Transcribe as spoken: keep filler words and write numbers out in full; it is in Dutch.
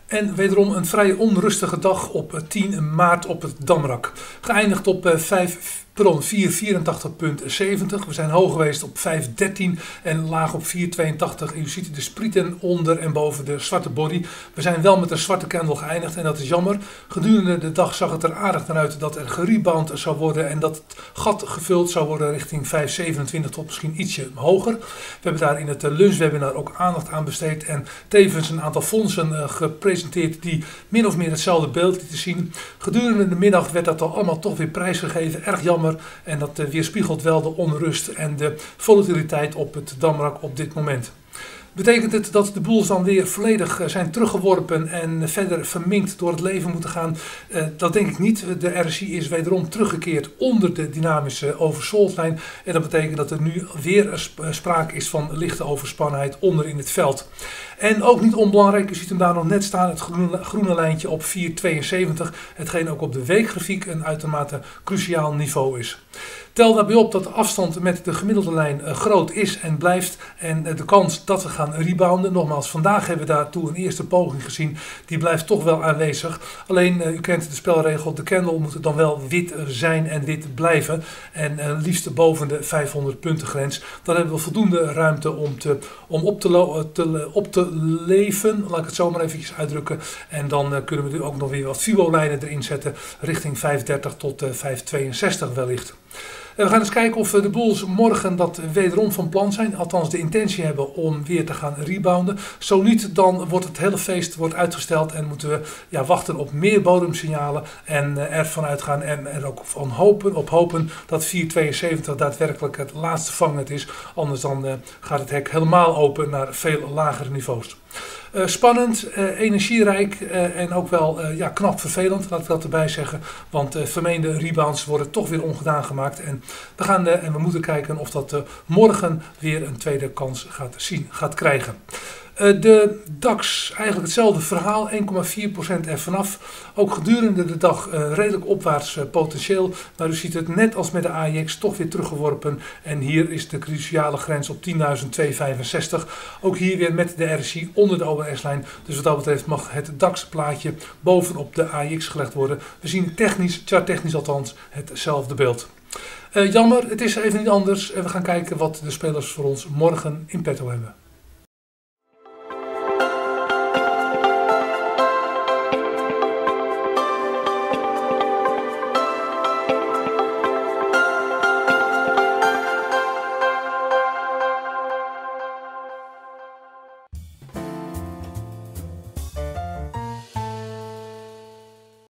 En wederom een vrij onrustige dag op tien maart op het Damrak. Geëindigd op vijf, pardon, vier vierentachtig komma zeventig. We zijn hoog geweest op vijf dertien en laag op vier tweeëntachtig. U ziet de sprieten onder en boven de zwarte body. We zijn wel met een zwarte candle geëindigd en dat is jammer. Gedurende de dag zag het er aardig naar uit dat er gerebound zou worden en dat het gat gevuld zou worden richting vijf zevenentwintig tot misschien ietsje hoger. We hebben daar in het lunchwebinar ook aandacht aan besteed en tevens een aantal fondsen gepresenteerd die min of meer hetzelfde beeld lieten zien. Gedurende de middag werd dat al allemaal toch weer prijsgegeven. Erg jammer. En dat weerspiegelt wel de onrust en de volatiliteit op het Damrak op dit moment. Betekent het dat de boels dan weer volledig zijn teruggeworpen en verder verminkt door het leven moeten gaan? Uh, dat denk ik niet. De R S I is wederom teruggekeerd onder de dynamische oversold-lijn. En dat betekent dat er nu weer sprake is van lichte overspannenheid onder in het veld. En ook niet onbelangrijk, u ziet hem daar nog net staan, het groene, groene lijntje op vier tweeënzeventig. Hetgeen ook op de weekgrafiek een uitermate cruciaal niveau is. Tel daarbij op dat de afstand met de gemiddelde lijn uh, groot is en blijft. En uh, de kans dat we gaan rebounden, nogmaals, vandaag hebben we daartoe een eerste poging gezien. Die blijft toch wel aanwezig. Alleen, uh, u kent de spelregel, de candle moet dan wel wit zijn en wit blijven. En uh, liefst boven de vijfhonderd punten grens. Dan hebben we voldoende ruimte om, te, om op, te te, op te leven, laat ik het zo maar eventjes uitdrukken. En dan uh, kunnen we nu ook nog weer wat Fibo-lijnen erin zetten richting vijf dertig tot uh, vijf tweeënzestig wellicht. We gaan eens kijken of de bulls morgen dat wederom van plan zijn. Althans de intentie hebben om weer te gaan rebounden. Zo niet, dan wordt het hele feest wordt uitgesteld en moeten we ja, wachten op meer bodemsignalen. En uh, ervan uitgaan en er ook van hopen, op hopen dat vier tweeënzeventig daadwerkelijk het laatste vangnet is. Anders dan uh, gaat het hek helemaal open naar veel lagere niveaus. Uh, spannend, uh, energierijk uh, en ook wel uh, ja, knap vervelend, laat ik dat erbij zeggen. Want uh, vermeende rebounds worden toch weer ongedaan gemaakt. En we, gaan, uh, en we moeten kijken of dat uh, morgen weer een tweede kans gaat, zien, gaat krijgen. Uh, de DAX, eigenlijk hetzelfde verhaal, één komma vier procent er vanaf. Ook gedurende de dag uh, redelijk opwaarts uh, potentieel. Maar u ziet het net als met de A I X toch weer teruggeworpen. En hier is de cruciale grens op tienduizend tweehonderdvijfenzestig. Ook hier weer met de R S I onder de O B S-lijn. Dus wat dat betreft mag het DAX-plaatje bovenop de A I X gelegd worden. We zien technisch, charttechnisch althans, hetzelfde beeld. Uh, jammer, het is even niet anders. En we gaan kijken wat de spelers voor ons morgen in petto hebben.